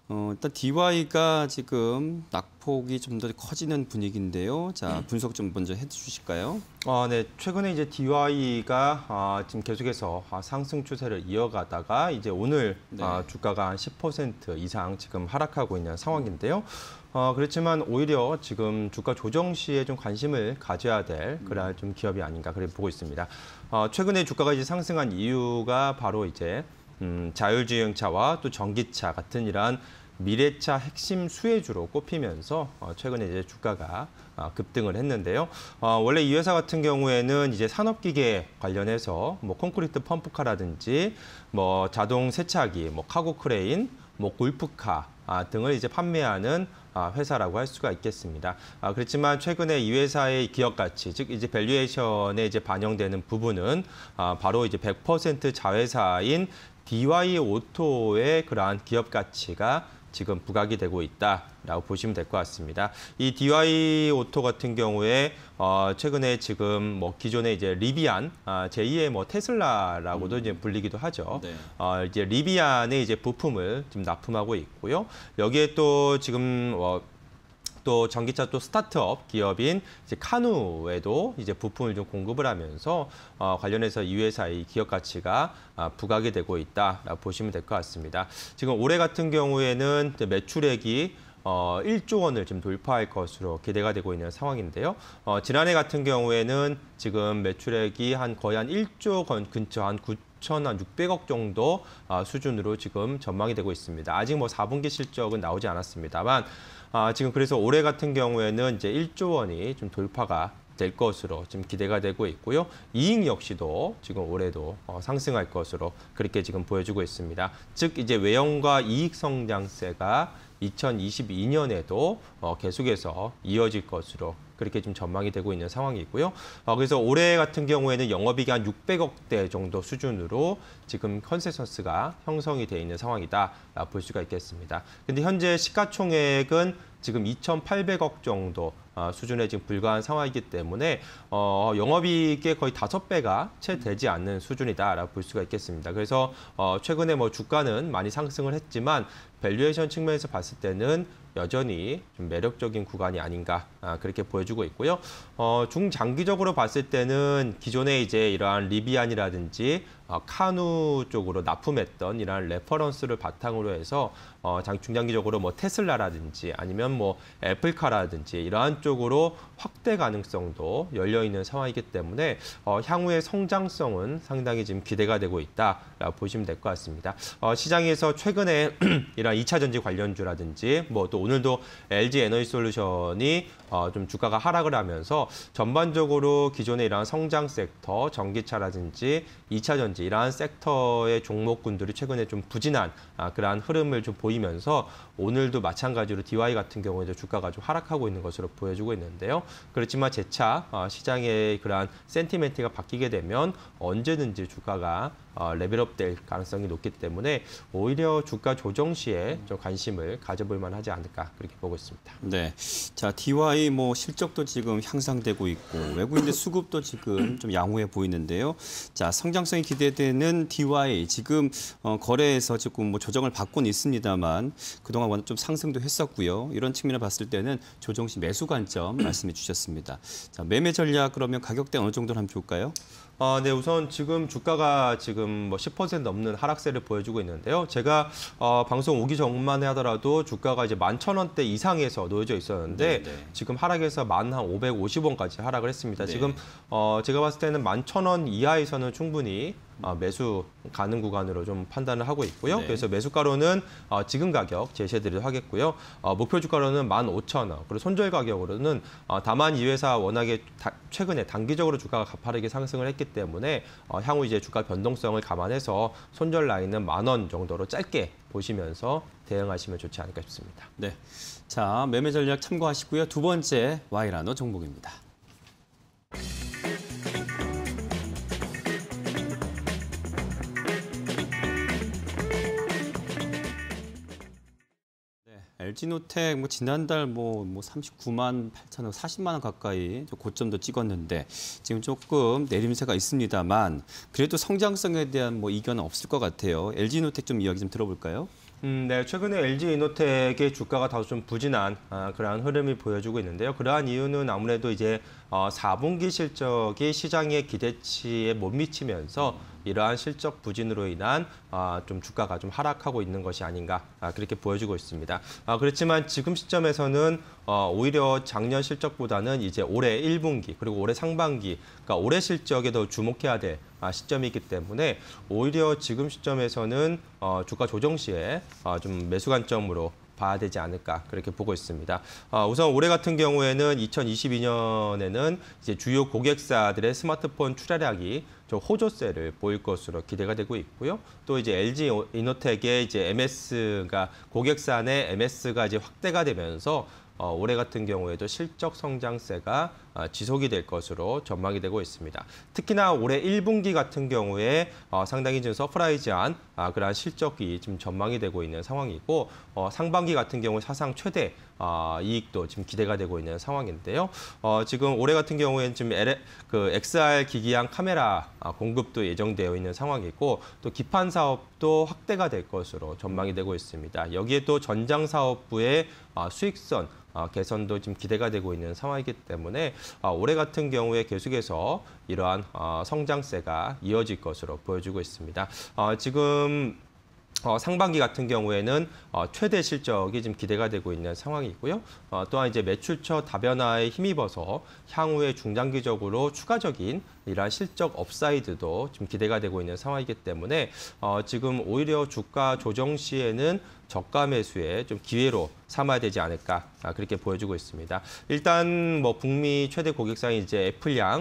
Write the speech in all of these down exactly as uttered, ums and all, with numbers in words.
어, 일단 디와이가 지금 낙폭이 좀 더 커지는 분위기인데요. 자, 분석 좀 먼저 해주실까요? 어, 네, 최근에 이제 디와이가 아, 지금 계속해서 아, 상승 추세를 이어가다가 이제 오늘 네. 아, 주가가 한 십 퍼센트 이상 지금 하락하고 있는 상황인데요. 어, 그렇지만 오히려 지금 주가 조정 시에 좀 관심을 가져야 될 그런 좀 기업이 아닌가 그렇게 보고 있습니다. 어, 최근에 주가가 이제 상승한 이유가 바로 이제 음, 자율주행차와 또 전기차 같은 이러한 미래차 핵심 수혜주로 꼽히면서 어, 최근에 이제 주가가 어, 급등을 했는데요. 어, 원래 이 회사 같은 경우에는 이제 산업기계 관련해서 뭐 콘크리트 펌프카라든지 뭐 자동 세차기, 뭐 카고 크레인, 뭐 골프카 아, 등을 이제 판매하는 아, 회사라고 할 수가 있겠습니다. 아, 그렇지만 최근에 이 회사의 기업 가치, 즉 이제 밸류에이션에 이제 반영되는 부분은 아, 바로 이제 백 퍼센트 자회사인 디와이 오토의 그러한 기업 가치가 지금 부각이 되고 있다라고 보시면 될 것 같습니다. 이 디와이 오토 같은 경우에 어, 최근에 지금 뭐 기존에 이제 리비안, 아, 제이의 뭐 테슬라라고도 음. 이제 불리기도 하죠. 네. 어, 이제 리비안의 이제 부품을 지금 납품하고 있고요. 여기에 또 지금 어, 또 전기차 또 스타트업 기업인 이제 카누에도 이제 부품을 좀 공급을 하면서 어, 관련해서 이 회사의 기업 가치가 아, 부각이 되고 있다라고 보시면 될 것 같습니다. 지금 올해 같은 경우에는 매출액이 어, 일조 원을 지금 돌파할 것으로 기대가 되고 있는 상황인데요. 어, 지난해 같은 경우에는 지금 매출액이 한 거의 한 일조 원 근처 한 구천육백억 정도 어, 수준으로 지금 전망이 되고 있습니다. 아직 뭐 사 분기 실적은 나오지 않았습니다만 아, 지금 그래서 올해 같은 경우에는 이제 일조 원이 좀 돌파가 될 것으로 지금 기대가 되고 있고요. 이익 역시도 지금 올해도 어, 상승할 것으로 그렇게 지금 보여주고 있습니다. 즉 이제 외형과 이익 성장세가 이천이십이 년에도 어, 계속해서 이어질 것으로 그렇게 좀 전망이 되고 있는 상황이고요. 어, 그래서 올해 같은 경우에는 영업이익이 한 육백억 대 정도 수준으로 지금 컨센서스가 형성이 돼 있는 상황이다 볼 수가 있겠습니다. 근데 현재 시가총액은 지금 이천팔백억 정도 어, 수준에 지금 불과한 상황이기 때문에 어, 영업이익의 거의 다섯 배가 채 되지 않는 수준이다라고 볼 수가 있겠습니다. 그래서 어, 최근에 뭐 주가는 많이 상승을 했지만 밸류에이션 측면에서 봤을 때는 여전히 좀 매력적인 구간이 아닌가 아, 그렇게 보여주고 있고요. 어, 중장기적으로 봤을 때는 기존에 이제 이러한 리비안이라든지 어, 카누 쪽으로 납품했던 이러한 레퍼런스를 바탕으로 해서 어, 장, 중장기적으로 뭐 테슬라라든지 아니면 뭐 애플카라든지 이러한 쪽으로 확대 가능성도 열려 있는 상황이기 때문에 어, 향후의 성장성은 상당히 지금 기대가 되고 있다라고 보시면 될 것 같습니다. 어, 시장에서 최근에 이러한 이차 전지 관련주라든지 뭐 또 오늘도 엘지 에너지솔루션이 어, 좀 주가가 하락을 하면서 전반적으로 기존의 이러한 성장 섹터, 전기차라든지 이차 전지 이러한 섹터의 종목군들이 최근에 좀 부진한 아, 그러한 흐름을 좀 보이면서 오늘도 마찬가지로 디와이 같은 경우에도 주가가 좀 하락하고 있는 것으로 보여주고 있는데요. 그렇지만 재차 어, 시장의 그러한 센티멘트가 바뀌게 되면 언제든지 주가가 어, 레벨업 될 가능성이 높기 때문에 오히려 주가 조정 시에 좀 관심을 가져볼 만하지 않을까 그렇게 보고 있습니다. 네, 자 디와이 뭐 실적도 지금 향상되고 있고 외국인들 수급도 지금 좀 양호해 보이는데요. 자 성장성이 기대되는 디와이 지금 어, 거래에서 지금 뭐 조정을 받고는 있습니다만 그동안 워낙 좀 상승도 했었고요. 이런 측면을 봤을 때는 조정 시 매수 관점 말씀해 주셨습니다. 자 매매 전략 그러면 가격대 어느 정도로 하면 좋을까요? 어, 네, 우선 지금 주가가 지금 뭐 십 퍼센트 넘는 하락세를 보여주고 있는데요. 제가 어, 방송 오기 전만 하더라도 주가가 이제 만 천 원대 이상에서 놓여져 있었는데 네네. 지금 하락해서 만 한 오백오십 원까지 하락을 했습니다. 네. 지금 어, 제가 봤을 때는 만 천 원 이하에서는 충분히 어, 매수 가능 구간으로 좀 판단을 하고 있고요. 네. 그래서 매수가로는 어, 지금 가격 제시해드리도록 하겠고요. 어, 목표 주가로는 만 오천 원, 그리고 손절 가격으로는 어, 다만 이 회사 워낙에 다, 최근에 단기적으로 주가가 가파르게 상승을 했기 때문에 어, 향후 이제 주가 변동성을 감안해서 손절 라인은 만 원 정도로 짧게 보시면서 대응하시면 좋지 않을까 싶습니다. 네, 자 매매 전략 참고하시고요. 두 번째 와이라노 종목입니다. 엘지노텍 뭐 지난달 뭐, 뭐 삼십구만 팔천억, 사십만 원 가까이 고점도 찍었는데 지금 조금 내림세가 있습니다만 그래도 성장성에 대한 뭐 이견은 없을 것 같아요. 엘지노텍 좀 이야기 좀 들어볼까요? 음, 네, 최근에 엘지이노텍의 주가가 다소 좀 부진한 아, 그러한 흐름이 보여주고 있는데요. 그러한 이유는 아무래도 이제 어, 사 분기 실적이 시장의 기대치에 못 미치면서 이러한 실적 부진으로 인한 아, 좀 주가가 좀 하락하고 있는 것이 아닌가 아, 그렇게 보여주고 있습니다. 아, 그렇지만 지금 시점에서는 어, 오히려 작년 실적보다는 이제 올해 일 분기 그리고 올해 상반기, 그러니까 올해 실적에 더 주목해야 될 아, 시점이기 때문에 오히려 지금 시점에서는 어, 주가 조정 시에 어, 좀 매수 관점으로 봐야 되지 않을까 그렇게 보고 있습니다. 어, 우선 올해 같은 경우에는 이천이십이 년에는 이제 주요 고객사들의 스마트폰 출하량이 좀 호조세를 보일 것으로 기대가 되고 있고요. 또 이제 엘지이노텍의 이제 엠에스가 고객사 내 엠에스가 이제 확대가 되면서 어, 올해 같은 경우에도 실적 성장세가 어, 지속이 될 것으로 전망이 되고 있습니다. 특히나 올해 일 분기 같은 경우에 어, 상당히 좀 서프라이즈한 아, 그러한 실적이 지금 전망이 되고 있는 상황이고 어, 상반기 같은 경우 사상 최대 어, 이익도 지금 기대가 되고 있는 상황인데요. 어, 지금 올해 같은 경우에는 지금 엘, 그 엑스알 기기형 카메라 아, 공급도 예정되어 있는 상황이고 또 기판 사업도 확대가 될 것으로 전망이 되고 있습니다. 여기에 또 전장 사업부의 아, 수익성 어, 개선도 지금 기대가 되고 있는 상황이기 때문에 어, 올해 같은 경우에 계속해서 이러한 어, 성장세가 이어질 것으로 보여주고 있습니다. 어, 지금 어, 상반기 같은 경우에는 어, 최대 실적이 지금 기대가 되고 있는 상황이고요. 어, 또한 이제 매출처 다변화에 힘입어서 향후에 중장기적으로 추가적인 이러한 실적 업사이드도 지금 기대가 되고 있는 상황이기 때문에 어, 지금 오히려 주가 조정 시에는 저가 매수에 좀 기회로 삼아야 되지 않을까 아, 그렇게 보여주고 있습니다. 일단 뭐 북미 최대 고객사인 이제 애플양,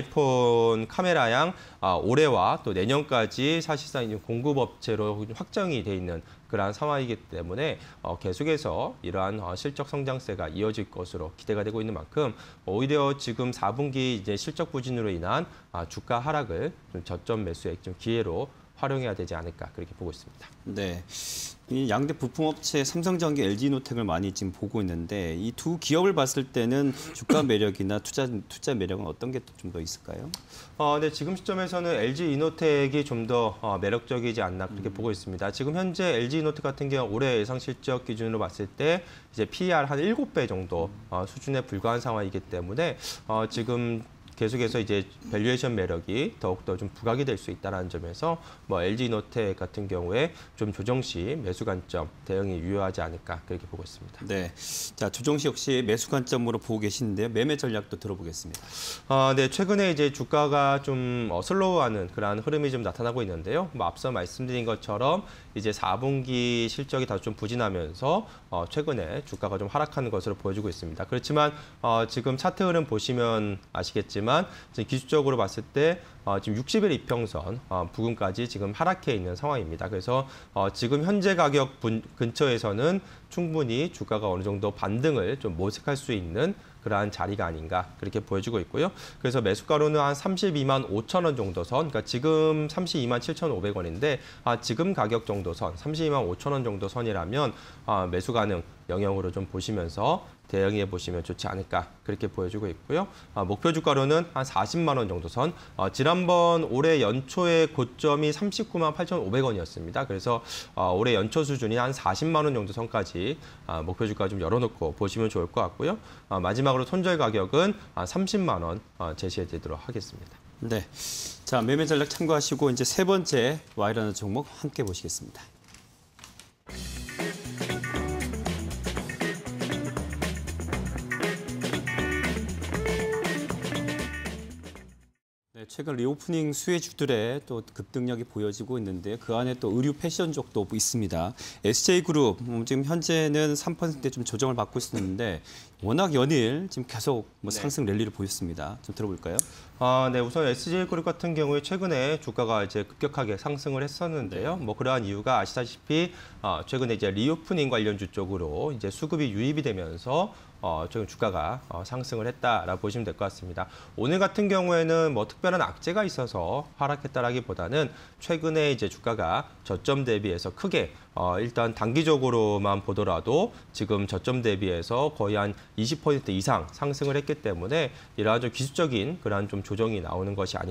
아이폰 카메라양 아, 올해와 또 내년까지 사실상 이제 공급업체로 확정이 돼 있는 그러한 상황이기 때문에 어, 계속해서 이러한 어, 실적 성장세가 이어질 것으로 기대가 되고 있는 만큼 오히려 지금 사 분기 이제 실적 부진으로 인한 아, 주가 하락을 좀 저점 매수의 좀 기회로 활용해야 되지 않을까 그렇게 보고 있습니다. 네. 이 양대 부품업체 삼성전기, 엘지이노텍을 많이 지금 보고 있는데 이 두 기업을 봤을 때는 주가 매력이나 투자 투자 매력은 어떤 게 좀 더 있을까요? 어, 네, 지금 시점에서는 엘지이노텍이 좀 더 어, 매력적이지 않나 그렇게 음. 보고 있습니다. 지금 현재 엘지이노텍 같은 경우 올해 예상 실적 기준으로 봤을 때 이제 피이알 한 일곱 배 정도 어, 수준에 불과한 상황이기 때문에 어, 지금 계속해서 이제 밸류에이션 매력이 더욱더 좀 부각이 될 수 있다는 점에서 뭐 엘지이노텍 같은 경우에 좀 조정 시 매수 관점 대응이 유효하지 않을까 그렇게 보고 있습니다. 네, 자 조정 시 역시 매수 관점으로 보고 계시는데요. 매매 전략도 들어보겠습니다. 아, 네, 최근에 이제 주가가 좀 어, 슬로우하는 그러한 흐름이 좀 나타나고 있는데요. 뭐 앞서 말씀드린 것처럼 이제 사 분기 실적이 다소 좀 부진하면서 어, 최근에 주가가 좀 하락하는 것으로 보여주고 있습니다. 그렇지만 어, 지금 차트 흐름 보시면 아시겠지만 지금 기술적으로 봤을 때 어, 지금 육십 일 이평선 어, 부근까지 지금 하락해 있는 상황입니다. 그래서 어, 지금 현재 가격 분, 근처에서는 충분히 주가가 어느 정도 반등을 좀 모색할 수 있는 그러한 자리가 아닌가 그렇게 보여주고 있고요. 그래서 매수가로는 한 삼십이만 오천 원 정도 선, 그러니까 지금 삼십이만 칠천오백 원인데 아, 지금 가격 정도 선, 삼십이만 오천 원 정도 선이라면 아, 매수 가능 영역으로 좀 보시면서 대응해 보시면 좋지 않을까 그렇게 보여주고 있고요. 아, 목표 주가로는 한 사십만 원 정도 선. 어, 지난번 올해 연초의 고점이 삼십구만 팔천오백 원이었습니다. 그래서 어, 올해 연초 수준이 한 사십만 원 정도 선까지 아, 목표 주가 좀 열어놓고 보시면 좋을 것 같고요. 아, 마지막으로 손절 가격은 아, 삼십만 원 어, 제시해 드리도록 하겠습니다. 네, 자 매매 전략 참고하시고 이제 세 번째 와이라는 종목 함께 보시겠습니다. 최근 리오프닝 수혜주들의 또 급등력이 보여지고 있는데 그 안에 또 의류 패션 쪽도 있습니다. 에스제이그룹 지금 현재는 삼 퍼센트 좀 조정을 받고 있었는데 워낙 연일 지금 계속 뭐 상승 랠리를 보였습니다. 좀 들어볼까요? 아, 네, 우선 에스제이그룹 같은 경우에 최근에 주가가 이제 급격하게 상승을 했었는데요. 뭐 그러한 이유가 아시다시피 어, 최근에 이제 리오프닝 관련주 쪽으로 이제 수급이 유입이 되면서 어, 지금 주가가 어, 상승을 했다라고 보시면 될 것 같습니다. 오늘 같은 경우에는 뭐 특별한 악재가 있어서 하락했다라기보다는 최근에 이제 주가가 저점 대비해서 크게 어, 일단 단기적으로만 보더라도 지금 저점 대비해서 거의 한 이십 퍼센트 이상 상승을 했기 때문에 이러한 좀 기술적인 그러한 좀 조정이 나오는 것이 아닌가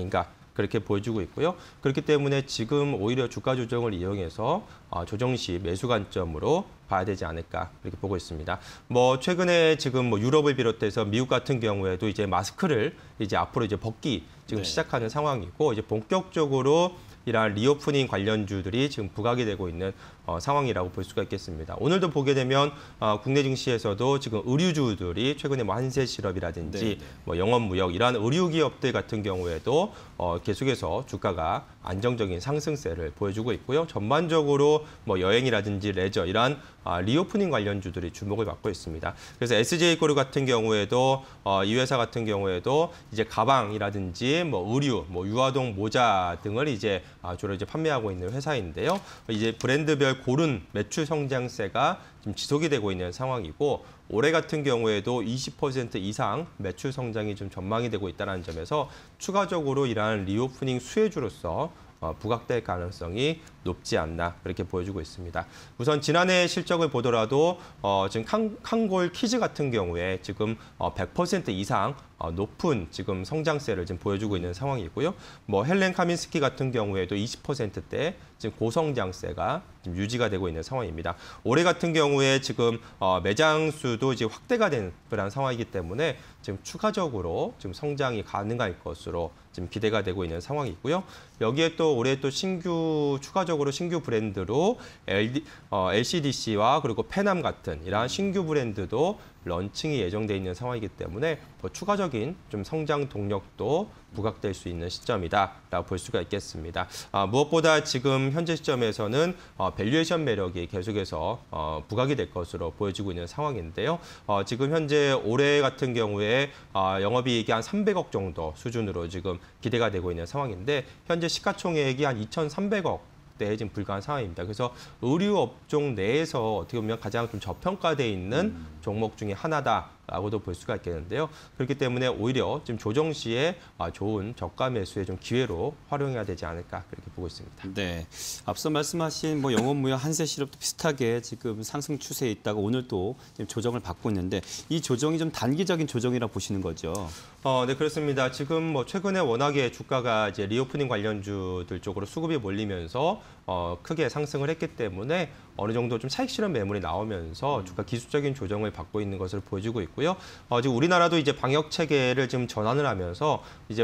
그렇게 보여주고 있고요. 그렇기 때문에 지금 오히려 주가 조정을 이용해서 어, 조정 시 매수 관점으로 봐야 되지 않을까 이렇게 보고 있습니다. 뭐 최근에 지금 뭐 유럽을 비롯해서 미국 같은 경우에도 이제 마스크를 이제 앞으로 이제 벗기 지금 네. 시작하는 상황이고 이제 본격적으로 이러한 리오프닝 관련주들이 지금 부각이 되고 있는 어, 상황이라고 볼 수가 있겠습니다. 오늘도 보게 되면 어, 국내 증시에서도 지금 의류주들이 최근에 뭐 한세실업이라든지 네, 네. 뭐 영업무역 이러한 의류 기업들 같은 경우에도 어, 계속해서 주가가 안정적인 상승세를 보여주고 있고요. 전반적으로 뭐 여행이라든지 레저 이러한 아, 리오프닝 관련주들이 주목을 받고 있습니다. 그래서 에스제이그룹 같은 경우에도 어, 이 회사 같은 경우에도 이제 가방이라든지 뭐 의류, 뭐 유아동 모자 등을 이제 아, 주로 이제 판매하고 있는 회사인데요. 이제 브랜드별 고른 매출 성장세가 지금 지속이 되고 있는 상황이고 올해 같은 경우에도 이십 퍼센트 이상 매출 성장이 좀 전망이 되고 있다는 점에서 추가적으로 이러한 리오프닝 수혜주로서 어, 부각될 가능성이 높지 않나 그렇게 보여주고 있습니다. 우선 지난해 실적을 보더라도 어, 지금 칸, 칸골 키즈 같은 경우에 지금 어, 백 퍼센트 이상 어, 높은 지금 성장세를 지금 보여주고 있는 상황이고요. 뭐 헬렌 카민스키 같은 경우에도 이십 퍼센트대 지금 고성장세가 지금 유지가 되고 있는 상황입니다. 올해 같은 경우에 지금 어, 매장 수도 이제 확대가 된 그런 상황이기 때문에 지금 추가적으로 지금 성장이 가능할 것으로 지금 기대가 되고 있는 상황이고요. 여기에 또 올해 또 신규 추가적으로 신규 브랜드로 엘디, 어, 엘씨디씨와 그리고 페남 같은 이러한 신규 브랜드도 런칭이 예정돼 있는 상황이기 때문에 뭐 추가적인 좀 성장 동력도 부각될 수 있는 시점이다라고 볼 수가 있겠습니다. 아, 무엇보다 지금 현재 시점에서는 어, 밸류에이션 매력이 계속해서 어, 부각이 될 것으로 보여지고 있는 상황인데요. 어, 지금 현재 올해 같은 경우에 어, 영업이익이 한 삼백억 정도 수준으로 지금 기대가 되고 있는 상황인데 현재 시가총액이 한 이천삼백억 대에 지금 불과한 상황입니다. 그래서 의류 업종 내에서 어떻게 보면 가장 좀 저평가돼 있는 음. 종목 중에 하나다라고도 볼 수가 있겠는데요. 그렇기 때문에 오히려 지금 조정 시에 좋은 저가 매수의 좀 기회로 활용해야 되지 않을까 그렇게 보고 있습니다. 네, 앞서 말씀하신 뭐 영업무역 한세실업도 비슷하게 지금 상승 추세에 있다가 오늘 또 지금 조정을 받고 있는데 이 조정이 좀 단기적인 조정이라 보시는 거죠? 어, 네 그렇습니다. 지금 뭐 최근에 워낙에 주가가 이제 리오프닝 관련주들 쪽으로 수급이 몰리면서 어, 크게 상승을 했기 때문에 어느 정도 좀 차익 실현 매물이 나오면서 주가 기술적인 조정을 받고 있는 것을 보여주고 있고요. 어, 지금 우리나라도 이제 방역 체계를 지금 전환을 하면서 이제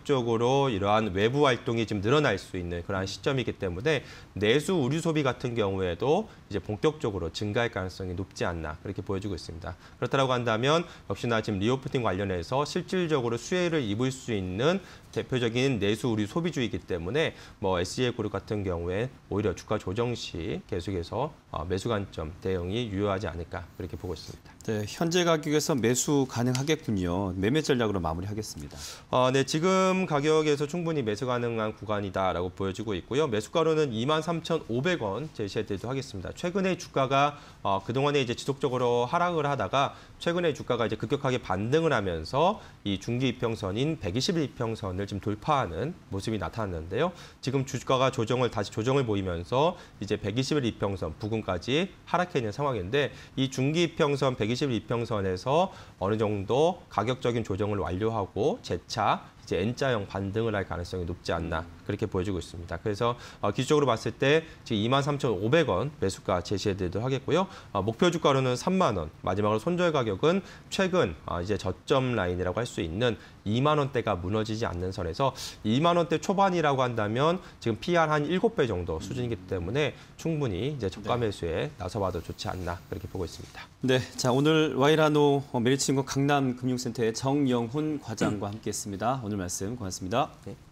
본격적으로 이러한 외부 활동이 좀 늘어날 수 있는 그러한 시점이기 때문에 내수 의류 소비 같은 경우에도 이제 본격적으로 증가할 가능성이 높지 않나 그렇게 보여주고 있습니다. 그렇다고 한다면 역시나 지금 리오프닝 관련해서 실질적으로 수혜를 입을 수 있는 대표적인 내수 의류 소비주이기 때문에 뭐 에스지에이그룹 같은 경우에 오히려 주가 조정 시 계속해서 매수 관점 대응이 유효하지 않을까 그렇게 보고 있습니다. 네, 현재 가격에서 매수 가능하겠군요. 매매 전략으로 마무리하겠습니다. 어, 네, 지금 가격에서 충분히 매수 가능한 구간이다라고 보여지고 있고요. 매수가로는 이만 삼천오백 원 제시해드리도록 하겠습니다. 최근에 주가가 어, 그동안에 이제 지속적으로 하락을 하다가 최근에 주가가 이제 급격하게 반등을 하면서 이 중기 이평선인 백이십 일 이평선을 지금 돌파하는 모습이 나타났는데요. 지금 주가가 조정을 다시 조정을 보이면서 이제 백이십 일 이평선 부근까지 하락해 있는 상황인데 이 중기 이평선 백이십 일 이평선에서 어느 정도 가격적인 조정을 완료하고 재차 이제 N자형 반등을 할 가능성이 높지 않나 그렇게 보여지고 있습니다. 그래서 어, 기술적으로 봤을 때 지금 이만 삼천오백 원 매수가 제시해드리도록 하겠고요. 어, 목표 주가로는 삼만 원, 마지막으로 손절 가격은 최근 어, 이제 저점 라인이라고 할 수 있는 이만 원대가 무너지지 않는 선에서 이만 원대 초반이라고 한다면 지금 피이알 한 일곱 배 정도 수준이기 때문에 충분히 이제 저가 매수에 나서봐도 좋지 않나 그렇게 보고 있습니다. 네, 자 오늘 와이라노 메리츠증권 강남금융센터의 정영훈 과장과 함께했습니다. 오늘 말씀 고맙습니다. 네.